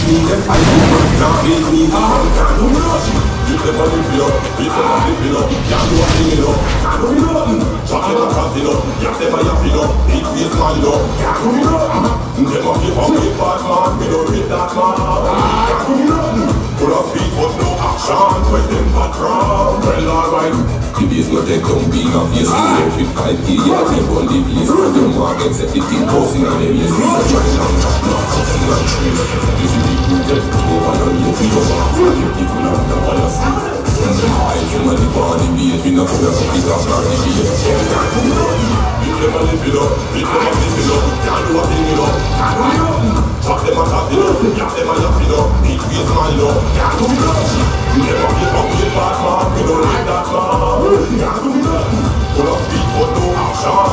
me, them I do not beat me. Can't do nothing. If them a live it up, if them a live it up, can't do a thing it up. Can't do nothing. Chop them a cut it up, yap them a yap it up. Eat waste man it up, can't do nothing. Them a give up with bad man, we don't read that man. Can't do nothing. Full of feet but no action, when them bad from. Well alright. The base no take down being a face. If you can't hear you, they won't leave place. And your market set the thing posting on them. Yes, we are trying to chop, not cutting and train. This is the rooted, over on your feet of our friend. You people have the bias. I feel like the body beat, we not gonna pick up our debate. If them a live it up, if them a live it up, can't do a thing it up. Can't do nothing. Chop them a cut it up, yap them a yap it up. Eat waste man it up, can't do nothing. Never give up with bad man, we don't like that man. Can't do nothing. Full of feet but no action.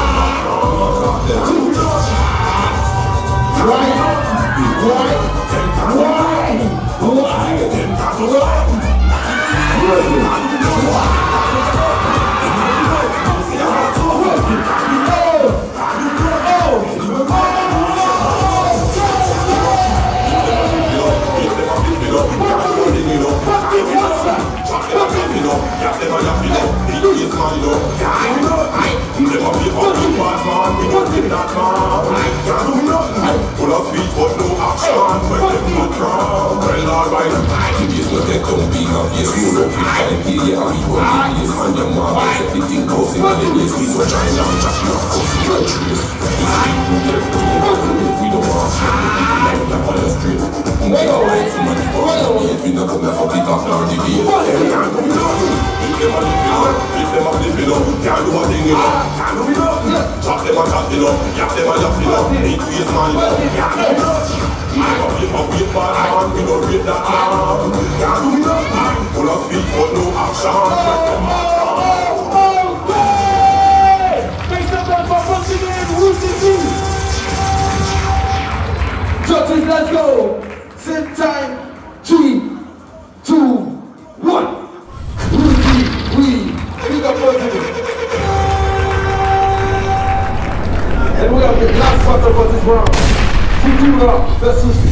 Full of feet but no action. When them not wrong. Well alright. The base no take down being a face. Roll up with time here, yeah, we won't be place. And your market set the thing posting on the place. We so try and chop you off, cause you don't trace. We don't want to see the people like that on the street. We all like some money for us. We not come here for pick up our debate. If them a live it up, if them a live it up, can't do a thing it up. Can't do nothing. Chop them a chop it up, yap them a yap it up. Eat waste man it up, can't do nothing. Never give up with bad man, we don't read that man. Can't do nothing. Full of feet but no action. Make some noise for Bugsy Man, Rooster. Judges, let's go. Same time. 3, 2, 1. Big up Bugsy. And we have the last battle for this round. Futura versus